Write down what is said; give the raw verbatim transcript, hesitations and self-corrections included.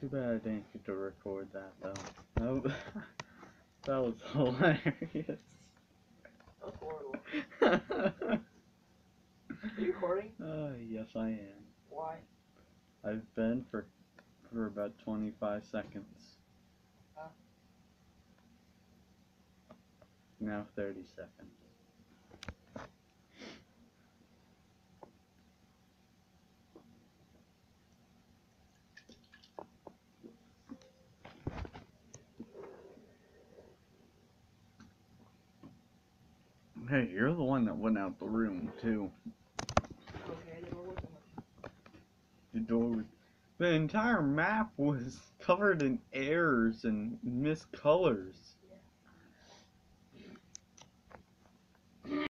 Too bad I didn't get to record that though. That, that was hilarious. That's horrible. Are you recording? Uh, yes I am. Why? I've been for for about twenty-five seconds. Huh? Now thirty seconds. Hey, you're the one that went out the room too. Okay, the door wasn't working. The door was, the entire map was covered in errors and miscolors.